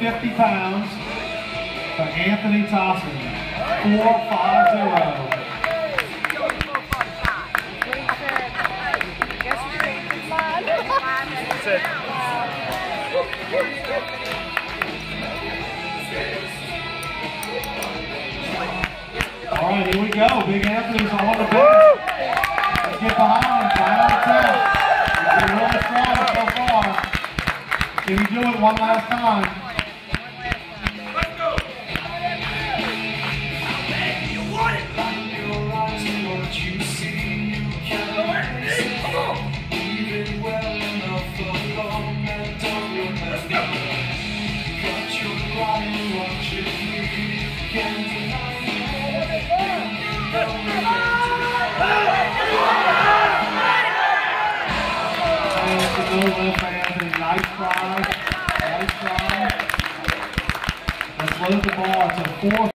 50 pounds for Anthony Tossin. 4-5-0. All right, here we go. Big Anthony's on the bench. Let's get behind. Final attempt. He's been really strong so far. Can he do it one last time? Let's go. You want it. Nice try. Let's load the ball to 4.